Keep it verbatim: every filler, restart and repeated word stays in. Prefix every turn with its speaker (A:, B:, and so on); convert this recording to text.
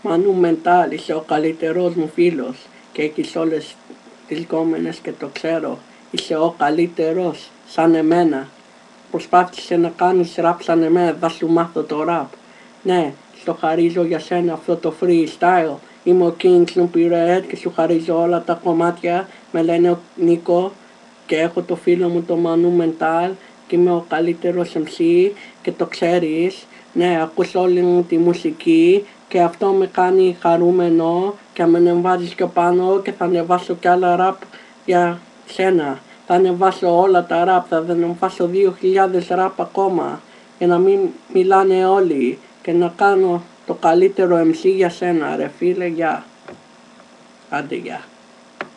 A: Monumental, είσαι ο καλύτερος μου φίλος και έχεις όλες τις γκόμενες και το ξέρω. Είσαι ο καλύτερος, σαν εμένα. Προσπάθησε να κάνεις ραπ σαν εμένα, θα σου μάθω το ραπ. Ναι, στο χαρίζω για σένα αυτό το freestyle. Είμαι ο King Snoopy Red και σου χαρίζω όλα τα κομμάτια. Με λένε ο Νίκο και έχω το φίλο μου το Monumental και είμαι ο καλύτερος εμ σι και το ξέρεις. Ναι, ακούς όλη μου τη μουσική και αυτό με κάνει χαρούμενο και με ανεβάζεις και πάνω και θα ανεβάσω κι άλλα ραπ για σένα. Θα ανεβάσω όλα τα ραπ, θα ανεβάσω δύο χιλιάδες ραπ ακόμα για να μην μιλάνε όλοι και να κάνω το καλύτερο εμ σι για σένα ρε φίλε, γεια. Άντε γεια.